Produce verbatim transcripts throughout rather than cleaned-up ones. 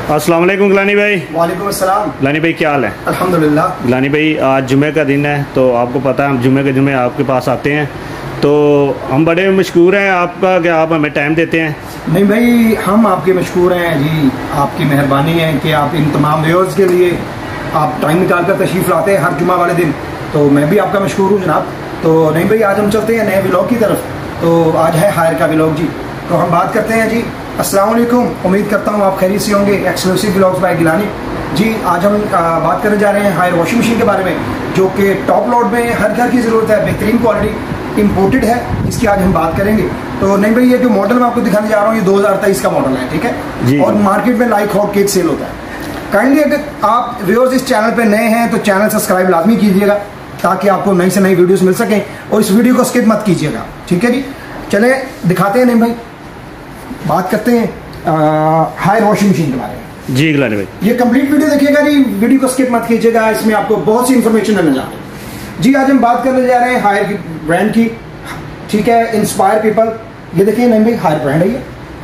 अस्सलाम वालेकुम गिलानी भाई। वालेकुम अस्सलाम। गिलानी भाई क्या हाल है? अल्हम्दुलिल्लाह। गिलानी भाई आज जुमे का दिन है तो आपको पता है हम जुमे के दिन में आपके पास आते हैं तो हम बड़े मशहूर हैं आपका कि आप हमें टाइम देते हैं। नहीं भाई हम आपके मशहूर हैं जी, आपकी मेहरबानी है कि आप इन तमाम व्यूअर्स के लिए आप टाइम निकाल कर तशरीफ़ लाते हैं हर जुमा वाले दिन, तो मैं भी आपका मशहूर हूँ जनाब। तो नहीं भाई आज हम चलते हैं नए व्लॉग की तरफ। तो आज है हायर का व्लॉग जी, तो हम बात करते हैं जी। अस्सलाम वालेकुम, उम्मीद करता हूँ आप खैरियत से होंगे। Exclusive vlogs by Gilani ji. आज हम आ, बात करने जा रहे हैं हायर वॉशिंग मशीन के बारे में, जो कि टॉप लोड में हर घर की ज़रूरत है, बेहतरीन क्वालिटी इंपोर्टेड है, इसकी आज हम बात करेंगे। तो नहीं भाई ये जो मॉडल मैं आपको दिखाने जा रहा हूँ ये दो हज़ार तेईस का मॉडल है, ठीक है, और मार्केट में लाइक हॉट केक सेल होता है। काइंडली अगर आप व्यूअर्स इस चैनल पे नए हैं तो चैनल सब्सक्राइब लाजमी कीजिएगा ताकि आपको नई से नई वीडियोस मिल सकें, और इस वीडियो को स्किप मत कीजिएगा, ठीक है जी। चले दिखाते हैं। नहीं भाई बात करते हैं हायर वॉशिंग मशीन के बारे में जी गिलानी भाई। ये कंप्लीट वीडियो देखिएगा जी, वीडियो को स्किप मत कीजिएगा, इसमें आपको बहुत सी इंफॉर्मेशन मिलने जा रही है जी। आज हम बात करने जा रहे हैं हायर की ब्रांड की, ठीक है, इंस्पायर पीपल। ये देखिए नहीं भाई हायर ब्रांड है ये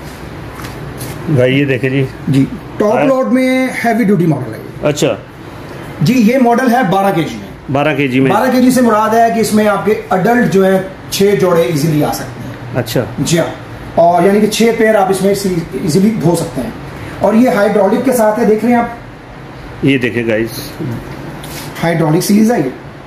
भाई, ये देखे जी जी टॉप लोड में हैवी ड्यूटी मॉडल है। अच्छा जी ये मॉडल है बारह के जी में। बारह के जी में बारह के जी से मुराद है कि इसमें आपके अडल्ट जो है छह जोड़े इजीली आ सकते हैं। अच्छा जी हाँ, और यानी कि छह पेयर आप इसमें इजीली धो सकते हैं, और ये हाइड्रोलिक के साथ है, देख रहे हैं आप, ये देखे गाइस हाइड्रोलिक सीरीज है ये।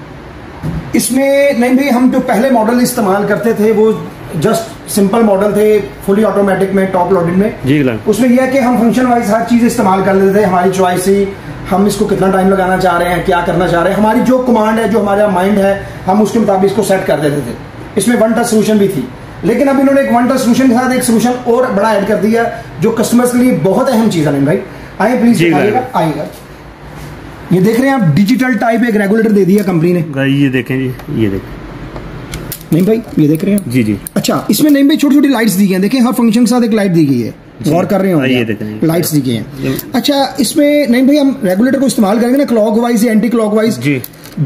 इसमें नहीं भाई हम जो पहले मॉडल इस्तेमाल करते थे वो जस्ट सिंपल मॉडल थे, फुली ऑटोमेटिक में, टॉप लोडेड में जी। उसमें यह है कि हम फंक्शन वाइज हर चीज इस्तेमाल कर लेते थे, हमारी चॉइस ही, हम इसको कितना टाइम लगाना चाह रहे हैं, क्या करना चाह रहे हैं, हमारी जो कमांड है, जो हमारा माइंड है, हम उसके मुताबिक इसको सेट कर देते थे। इसमें वन टच सोल्यूशन भी थी, लेकिन अब इन्होंने एक वन टच सोल्यूशन के साथ एक सोल्यूशन और बड़ा ऐड कर दिया जो कस्टमर्स के लिए बहुत अहम चीज है। भाई आइए प्लीज आइएगा आइएगा। ये देख रहे हैं आप, डिजिटल टाइप एक रेगुलेटर दे दिया कंपनी ने। ये देखें जी, ये देखें नहीं भाई ये देख रहे हैं जी जी। अच्छा इसमें नहीं भाई छोटी छोटी लाइट्स दी गई हैं, देखें हर फंक्शन के साथ एक लाइट दी गई है, गौर कर रहे हो, ये देखें लाइट्स दी गई हैं। अच्छा इसमें नहीं भाई हम रेगुलेटर को इस्तेमाल करेंगे ना क्लॉक वाइज या एंटी क्लॉक वाइज जी,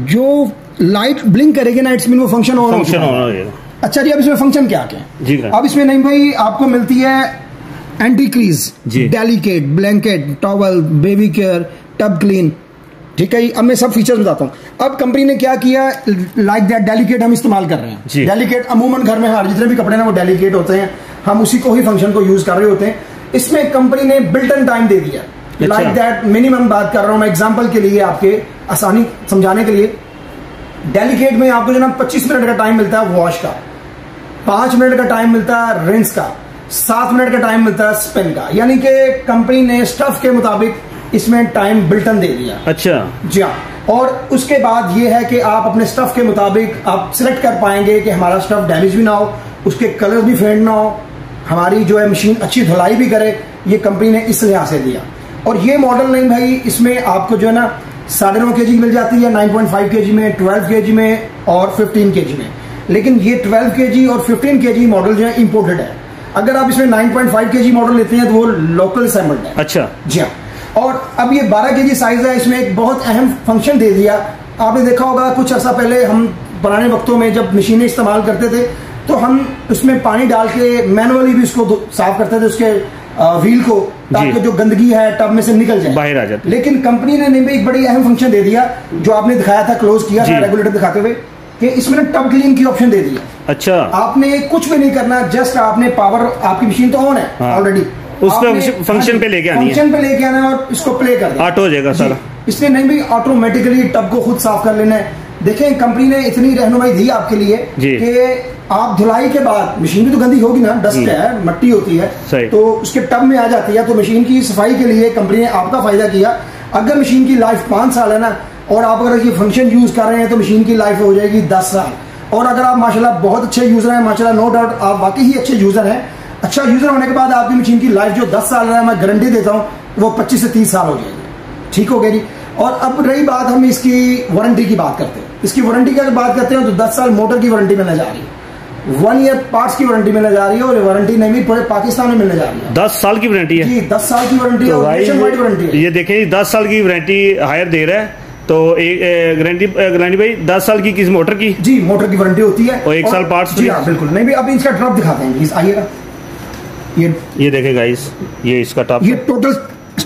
जो लाइट ब्लिंक करेगी ना इट्स मीन वो फंक्शन ऑन होगा। अच्छा जी अब इसमें फंक्शन क्या क्या है जी? अब इसमें नहीं भाई आपको मिलती है anti crease, delicate, blanket, towel, baby care, tub clean, ठीक है। अब मैं सब फीचर्स बताता हूँ। अब कंपनी ने क्या किया, लाइक दैट डेलिकेट हम इस्तेमाल कर रहे हैं। डेलिकेट अमूमन घर में हमारे जितने भी कपड़े ना वो डेलिकेट होते हैं, हम उसी को ही फंक्शन को यूज कर रहे होते हैं। इसमें कंपनी ने बिल्ट इन टाइम दे दिया, लाइक दैट मिनिमम बात कर रहा हूँ मैं एग्जाम्पल के लिए, आपके आसानी समझाने के लिए। डेलिकेट में आपको जो ना पच्चीस मिनट का टाइम मिलता है वॉश का, पांच मिनट का टाइम मिलता है रिंस का, सात मिनट का टाइम मिलता है स्पिन का, यानी कि कंपनी ने स्टफ के मुताबिक इसमें टाइम बिल्टन दे दिया। अच्छा जी हाँ, और उसके बाद ये है कि आप अपने स्टफ के मुताबिक आप सिलेक्ट कर पाएंगे कि हमारा स्टफ डैमेज भी ना हो, उसके कलर भी फेड ना हो, हमारी जो है मशीन अच्छी धुलाई भी करे। ये कंपनी ने इस लिहाज से दिया। और ये मॉडल नहीं भाई, इसमें आपको जो है ना साढ़े नौ के जी मिल जाती है, नाइन पॉइंट फाइव के जी में, ट्वेल्व के जी में और फिफ्टीन के जी में। लेकिन ये ट्वेल्व के जी और फिफ्टीन के जी मॉडल जो है इम्पोर्टेड है। अगर आप इसमें नाइन पॉइंट फाइव के जी मॉडल लेते हैं तो वो लोकल असेंबल्ड है। अच्छा जी हाँ। और अब ये बारह के जी साइज है, इसमें एक बहुत अहम फंक्शन दे दिया। आपने देखा होगा कुछ अर्सा पहले हम पुराने वक्तों में जब मशीनें इस्तेमाल करते थे तो हम उसमें पानी डाल के मैनुअली भी उसको साफ करते थे, उसके व्हील को, ताकि जो गंदगी है टब में से निकल जाए, बाहर आ जाए। लेकिन कंपनी ने भी एक बड़ी अहम फंक्शन दे दिया जो आपने दिखाया था, क्लोज किया था रेगुलेटर दिखाते हुए, कि इसमें ना टब क्लीन की ऑप्शन दे दिया। अच्छा आपने कुछ भी नहीं करना, जस्ट आपने पावर, आपकी मशीन तो ऑन है ऑलरेडी, उसको फंक्शन पे लेके आनी है, फंक्शन पे लेके आना है और इसको प्ले कर देना, ऑटो हो जाएगा सारा। इसलिए नहीं भी ऑटोमेटिकली टब को खुद साफ कर लेना है। देखें कंपनी ने इतनी रहनुमाई दी आपके लिए कि आप धुलाई के बाद, मशीन भी तो गंदी होगी ना, डस्ट है, मट्टी होती है, तो उसके टब में आ जाती है, तो मशीन की सफाई के लिए कंपनी ने आपका फायदा किया। अगर मशीन की लाइफ पांच साल है ना, और आप अगर ये फंक्शन यूज कर रहे हैं तो मशीन की लाइफ हो जाएगी दस साल। और अगर आप माशाल्लाह बहुत अच्छे यूजर हैं, माशाल्लाह नो डाउट आप वाकई ही अच्छे यूजर हैं, अच्छा यूजर होने के बाद आपकी मशीन की लाइफ जो दस साल है, मैं गारंटी देता हूँ वो पच्चीस से तीस साल हो जाएगी। ठीक हो गया जी। और अब रही बात, हम इसकी वारंटी की बात करते हैं। इसकी वारंटी की अगर बात करते हैं तो दस साल मोटर की वारंटी मिलने जा रही है, वन ईयर पार्ट्स की वारंटी मिलने जा रही है, और वारंटी नहीं भी पूरे पाकिस्तान में मिलने जा रही है। दस साल की वारंटी है जी, दस साल की वारंटी है, वारंटी है। ये देखें दस साल की वारंटी हायर दे रहा है, तो एक गारंटी गारंटी भाई दस साल की किस मोटर की? जी मोटर की वारंटी होती है, और एक साल पार्ट्स। जी हाँ बिल्कुल। नहीं भाई अब इसका ड्रॉप दिखाते हैं, प्लीज आइएगा। ये ये देखे गाइस, ये इसका टॉप, ये टोटल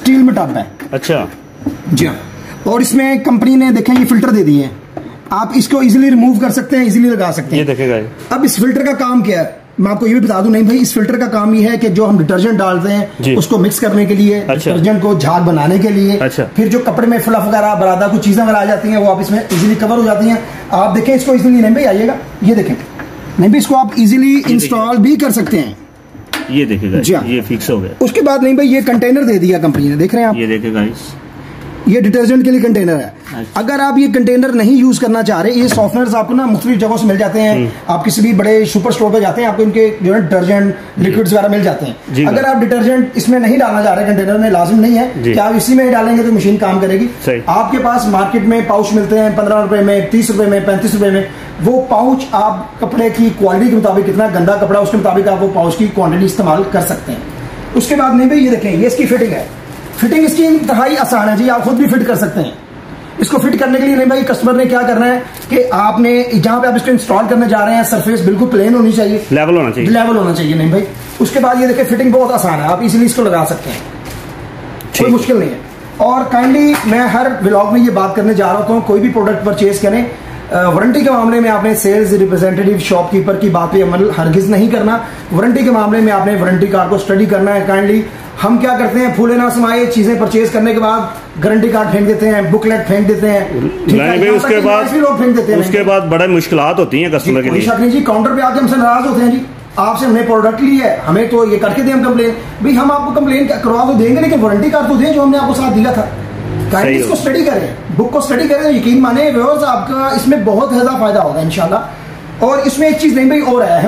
स्टील में टब है। अच्छा जी हाँ, और इसमें कंपनी ने देखें ये फिल्टर दे दिए हैं, आप इसको इजीली रिमूव कर सकते हैं, इजीली लगा सकते हैं। ये देखेगा। अब इस फिल्टर का काम क्या है मैं आपको ये भी बता दूं, नहीं भाई, इस फिल्टर का काम ये है कि जो हम डिटर्जेंट डालते हैं उसको मिक्स करने के लिए, अच्छा। डिटर्जेंट को झाग बनाने के लिए, अच्छा। फिर जो कपड़े में फ्लफ वगैरह बरादा कुछ चीजें वगैरह आ जाती हैं वो आप इसमें इजीली कवर हो जाती हैं। आप देखें इसको इजीली, नहीं भाई आइएगा, ये देखें, नहीं भाई इसको आप इजीली इंस्टॉल भी कर सकते हैं। ये देखेगा, ये फिक्स हो गया। उसके बाद नहीं भाई ये कंटेनर दे दिया कंपनी ने, देख रहे हैं आप, ये देखेगा, ये डिटर्जेंट के लिए कंटेनर है। अगर आप ये कंटेनर नहीं यूज करना चाह रहे, ये सॉफ्टवेयर्स आपको ना मुख्तलिफ जगहों से मिल जाते हैं, आप किसी भी बड़े सुपर स्टोर पे जाते हैं, आपको इनके जो है डिटर्जेंट लिक्विड्स वगैरह मिल जाते हैं। अगर आप डिटर्जेंट इसमें नहीं डालना चाह रहे, कंटेनर में लाजिम नहीं है कि आप इसी में ही डालेंगे तो मशीन काम करेगी। आपके पास मार्केट में पाउच मिलते हैं पंद्रह रुपए में, तीस रुपए में, पैंतीस रुपए में। वो पाउच आप कपड़े की क्वालिटी के मुताबिक, कितना गंदा कपड़ा उसके मुताबिक आप वो पाउच की क्वांटिटी इस्तेमाल कर सकते हैं। उसके बाद नहीं भाई ये देखें, ये इसकी फिटिंग है। फिटिंग इसकी इंतहाई आसान है जी, आप खुद भी फिट कर सकते हैं। इसको फिट करने के लिए नहीं भाई कस्टमर ने क्या करना है कि आपने जहां पे आप इसको इंस्टॉल करने जा रहे हैं सरफेस बिल्कुल प्लेन होनी चाहिए, लेवल होना चाहिए, लेवल होना चाहिए। नहीं भाई उसके बाद ये देखिए फिटिंग बहुत आसान है, आप इजीली इसको लगा सकते हैं, कोई मुश्किल नहीं है। और काइंडली मैं हर व्लॉग में ये बात करने जा रहा हूं, कोई भी प्रोडक्ट परचेज करें, वारंटी के मामले में आपने सेल्स रिप्रेजेंटेटिव शॉपकीपर की बात पे अमल हरगिज नहीं करना। वारंटी के मामले में आपने वारंटी कार्ड को स्टडी करना है। काइंडली हम क्या करते हैं, फूले ना समाये चीजें परचेज करने के बाद गारंटी कार्ड फेंक देते हैं, बुकलेट फेंक देते हैं, भाई उसके बाद लोग फेंक देते हैं। उसके बाद बड़े मुश्किलात होती हैं कस्टमर के लिए। शक नहीं जी, काउंटर पे आके हमसे नाराज होते हैं जी, आपसे हमने प्रोडक्ट ली है, हमें तो ये करके दें हम कंप्लेन। भाई हम आपको कंप्लेन करवा तो देंगे, लेकिन वारंटी कार्ड तो दें जो हमने आपको साथ दिया था। काइंडली इसको स्टडी करें, बुक को स्टडी करें, यकीन माने व्यूअर्स आपका इसमें बहुत ज्यादा फायदा होगा इंशाल्लाह। और इसमें एक चीज नहीं भाई और है, हम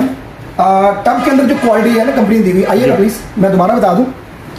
टब के अंदर जो क्वालिटी है ना कंपनी दी हुई, आइए प्लीज मैं दोबारा बता दूं,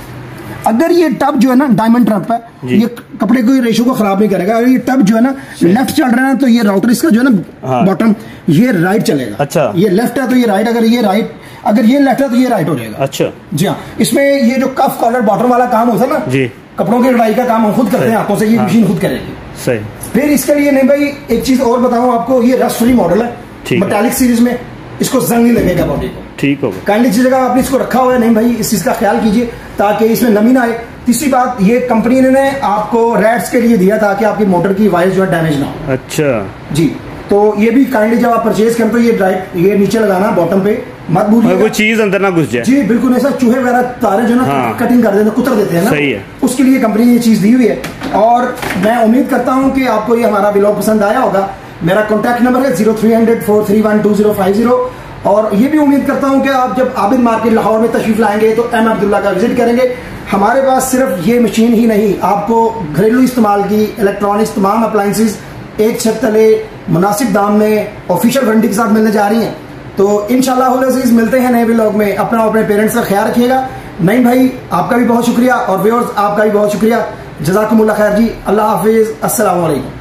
अगर ये टब जो है ना डायमंड ट्रप है, ये कपड़े को रेशो को खराब नहीं करेगा। अगर ये टब जो है ना लेफ्ट चल रहा है तो ये राउटर इसका जो है ना बॉटम ये राइट चलेगा। अच्छा, ये लेफ्ट है तो ये राइट, अगर ये राइट अगर ये लेफ्ट है तो ये राइट हो जाएगा। अच्छा जी हाँ, इसमें ये जो कफ कॉलर बॉटम वाला काम होता है ना जी, कपड़ों की कढ़ाई का काम हम खुद करते हैं हाथों से, ये मशीन खुद करेगी। सही। फिर इसके लिए नहीं भाई एक चीज और बताऊं आपको, ये रस्ट फ्री मॉडल है, मेटालिक सीरीज में, इसको जंग नहीं लगेगा बॉडी को। ठीक होगा। काइंडली जिस जगह आपने इसको रखा हुआ है नहीं भाई इस चीज का ख्याल कीजिए ताकि इसमें नमी ना आए। तीसरी बात, ये कंपनी ने आपको रैट्स के लिए दिया था कि आपकी मोटर की वायर जो है डैमेज ना हो। अच्छा जी, तो ये भी काइंडली जब आप परचेज करें तो ये ड्राइव ये नीचे लगाना बॉटम पे, मत भूलिएगा कोई चीज अंदर ना घुस जाए। जी बिल्कुल, ऐसा चूहे वगैरह तारे जो ना हाँ। कटिंग कर देते, कुतर देते हैं ना, सही है। उसके लिए कंपनी ने ये चीज दी हुई है। और मैं उम्मीद करता हूँ कि आपको ये हमारा व्लॉग पसंद आया होगा। मेरा कॉन्टैक्ट नंबर है zero three hundred four three one two zero five zero. और ये भी उम्मीद करता हूं कि आप जब आबिद मार्केट लाहौर में तशरीफ लाएंगे तो एम अब्दुल्ला का विजिट करेंगे। हमारे पास सिर्फ ये मशीन ही नहीं, आपको घरेलू इस्तेमाल की इलेक्ट्रॉनिक्स तमाम अप्लायंसेस एक छत तले मुनासिब दाम में ऑफिशियल वारंटी के साथ मिलने जा रही हैं। तो इंशाल्लाह अज़ीज़ मिलते हैं नए व्लॉग में। अपना अपने पेरेंट्स का ख्याल रखिएगा। नहीं भाई आपका भी बहुत शुक्रिया और व्यूअर्स आपका भी बहुत शुक्रिया। जज़ाकुमुल्लाह खैर जी, अल्लाह हाफिज, अस्सलाम वालेकुम।